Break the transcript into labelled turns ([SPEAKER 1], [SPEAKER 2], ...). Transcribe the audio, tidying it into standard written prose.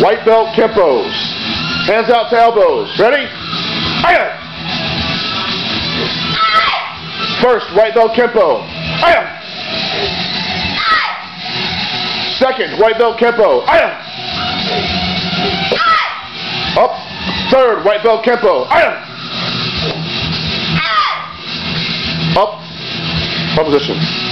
[SPEAKER 1] White belt Kempos. Hands out to elbows. Ready? Aya! First, white belt Kempo. Aya! Second, white belt Kempo. Aya! Up. Third, white belt Kempo. Aya! Up. Position.